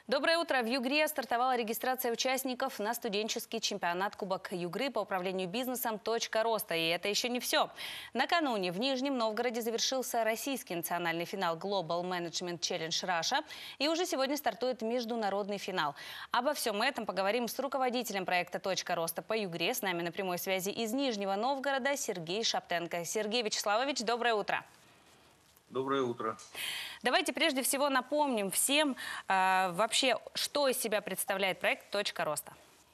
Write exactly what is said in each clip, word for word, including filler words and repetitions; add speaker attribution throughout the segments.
Speaker 1: Доброе утро. В Югре стартовала регистрация участников на студенческий чемпионат Кубок Югры по управлению бизнесом «Точка роста». И это еще не все. Накануне в Нижнем Новгороде завершился российский национальный финал Global Management Challenge Russia. И уже сегодня стартует международный финал. Обо всем этом поговорим с руководителем проекта «Точка роста» по Югре. С нами на прямой связи из Нижнего Новгорода Сергей Шаптенко. Сергей Вячеславович, доброе утро.
Speaker 2: Доброе утро.
Speaker 1: Давайте прежде всего напомним всем э, вообще, что из себя представляет проект «Точка роста».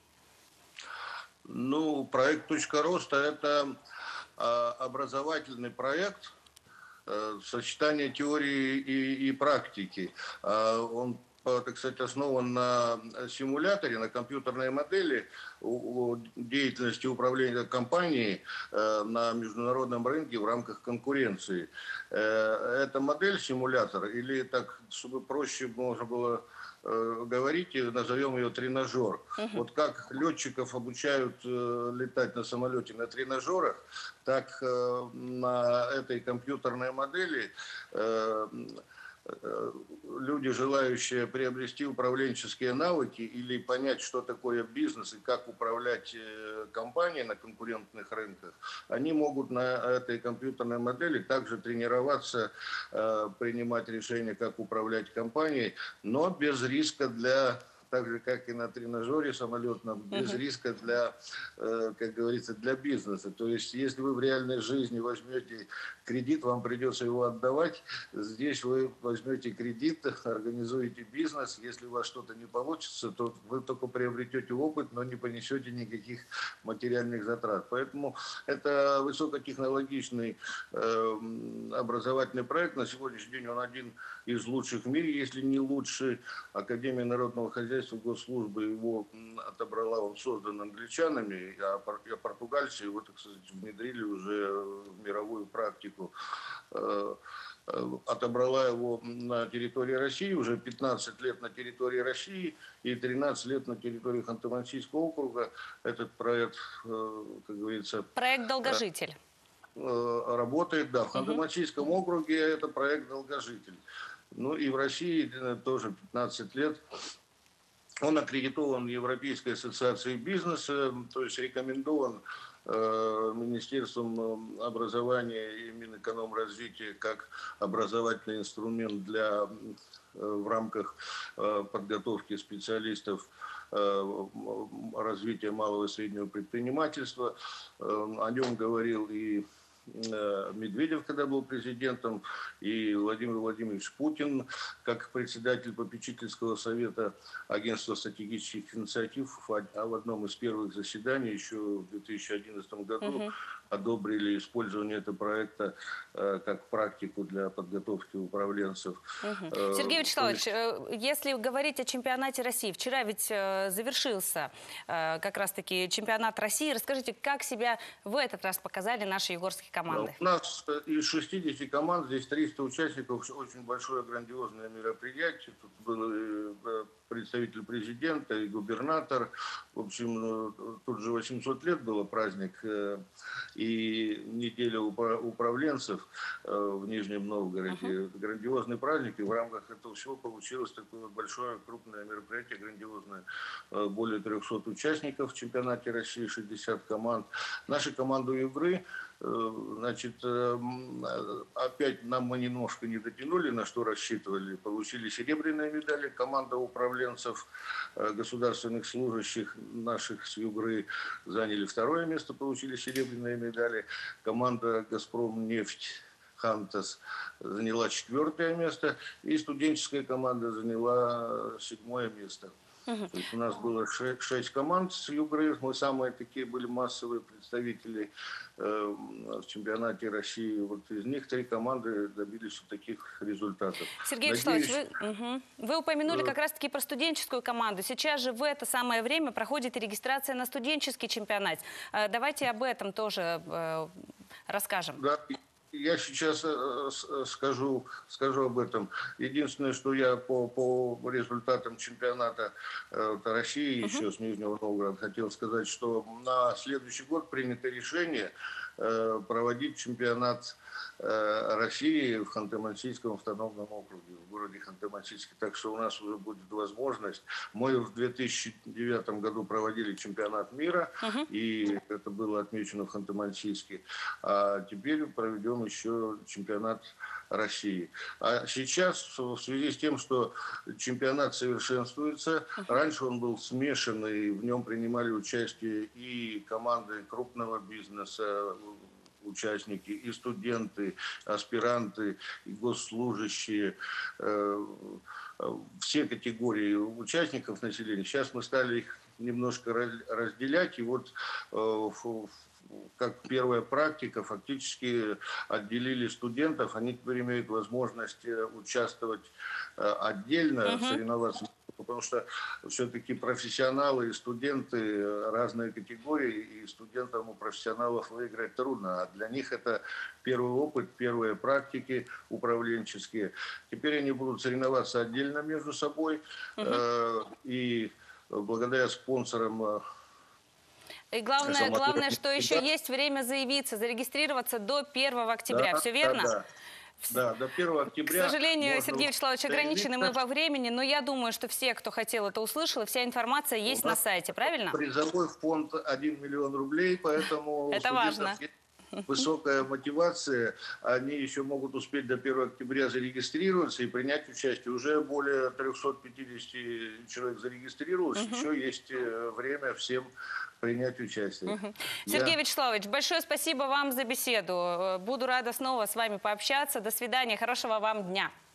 Speaker 2: Ну, проект «Точка роста» – это э, образовательный проект, э, сочетание теории и, и практики. Э, он, так сказать, основан на симуляторе, на компьютерной модели деятельности управления компанией на международном рынке в рамках конкуренции. Эта модель симулятор, или так, чтобы проще можно было говорить, назовем ее тренажер. Uh-huh. Вот как летчиков обучают летать на самолете на тренажерах, так на этой компьютерной модели люди, желающие приобрести управленческие навыки или понять, что такое бизнес и как управлять компанией на конкурентных рынках, они могут на этой компьютерной модели также тренироваться, принимать решения, как управлять компанией, но без риска для... так же, как и на тренажере самолетном, без uh-huh. риска для, э, как говорится, для бизнеса. То есть, если вы в реальной жизни возьмете кредит, вам придется его отдавать. Здесь вы возьмете кредит, организуете бизнес. Если у вас что-то не получится, то вы только приобретете опыт, но не понесете никаких материальных затрат. Поэтому это высокотехнологичный э, образовательный проект. На сегодняшний день он один из лучших в мире, если не лучший. Академия народного хозяйства госслужбы его отобрала, он создан англичанами, а португальцы его, так сказать, внедрили уже в мировую практику. Отобрала его на территории России, уже пятнадцать лет на территории России и тринадцать лет на территории Ханты-Мансийского округа. Этот проект, как говорится...
Speaker 1: Проект «Долгожитель».
Speaker 2: Работает, да, в Ханты-Мансийском округе это проект «Долгожитель». Ну и в России тоже пятнадцать лет. Он аккредитован в Европейской ассоциации бизнеса, то есть рекомендован э, Министерством образования и Минэкономразвития как образовательный инструмент для, э, в рамках э, подготовки специалистов э, развития малого и среднего предпринимательства. Э, о нем говорил и Медведев, когда был президентом, и Владимир Владимирович Путин, как председатель попечительского совета Агентства стратегических инициатив, в одном из первых заседаний еще в две тысячи одиннадцатом году uh-huh. одобрили использование этого проекта э, как практику для подготовки управленцев.
Speaker 1: Uh-huh. Сергей Вячеславович, есть... если говорить о чемпионате России, вчера ведь э, завершился э, как раз-таки чемпионат России. Расскажите, как себя в этот раз показали наши югорские команды?
Speaker 2: У нас из шестидесяти команд, здесь триста участников, очень большое грандиозное мероприятие. Тут был представитель президента и губернатор. В общем, тут же восемьсот лет было праздник и неделя управленцев в Нижнем Новгороде. Uh-huh. Грандиозный праздник, и в рамках этого всего получилось такое большое, крупное мероприятие, грандиозное. Более трехсот участников в чемпионате России, шестьдесят команд. Наши команды Югры, значит, опять нам мы немножко не дотянули, на что рассчитывали. Получили серебряные медали. Команда управленцев, государственных служащих наших с Югры заняли второе место, получили серебряные медали. Команда «Газпромнефть» Хантас заняла четвертое место, и студенческая команда заняла седьмое место. Uh-huh. То есть у нас было шесть, шесть команд с Югры, мы самые такие были массовые представители э, в чемпионате России. Вот из них три команды добились вот таких результатов.
Speaker 1: Сергей Вячеславович, вы, угу. вы упомянули как раз-таки про студенческую команду. Сейчас же в это самое время проходит регистрация на студенческий чемпионат. Давайте об этом тоже э, расскажем.
Speaker 2: Да. Я сейчас скажу, скажу об этом. Единственное, что я по, по результатам чемпионата России, uh-huh. еще с Нижнего Новгорода, хотел сказать, что на следующий год принято решение э, проводить чемпионат России в Ханты-Мансийском автономном округе, в городе Ханты-Мансийске. Так что у нас уже будет возможность. Мы в две тысячи девятом году проводили чемпионат мира, uh-huh. и это было отмечено в Ханты-Мансийске. А теперь проведем еще чемпионат России. А сейчас, в связи с тем, что чемпионат совершенствуется, uh-huh. раньше он был смешанный, в нем принимали участие и команды крупного бизнеса, участники, и студенты, аспиранты, и госслужащие, э, все категории участников населения. Сейчас мы стали их немножко разделять, и вот э, как первая практика фактически отделили студентов, они теперь имеют возможность участвовать отдельно, uh-huh. соревноваться. Потому что все-таки профессионалы и студенты разные категории, и студентам у профессионалов выиграть трудно. А для них это первый опыт, первые практики управленческие. Теперь они будут соревноваться отдельно между собой. Uh-huh. И благодаря спонсорам...
Speaker 1: И главное, главное, что еще есть время заявиться, зарегистрироваться до первого октября.
Speaker 2: Да,
Speaker 1: Все верно?
Speaker 2: Да, да. Да, до первого октября.
Speaker 1: К сожалению, Сергей Вячеславович, ограничены мы во времени, но я думаю, что все, кто хотел, это услышал, и вся информация есть на сайте, правильно?
Speaker 2: Призовой фонд один миллион рублей, поэтому
Speaker 1: это важно.
Speaker 2: Высокая мотивация, они еще могут успеть до первого октября зарегистрироваться и принять участие. Уже более трёхсот пятидесяти человек зарегистрировалось, угу. еще есть время всем принять участие.
Speaker 1: Угу. Сергей Я... Вячеславович, большое спасибо вам за беседу. Буду рада снова с вами пообщаться. До свидания, хорошего вам дня.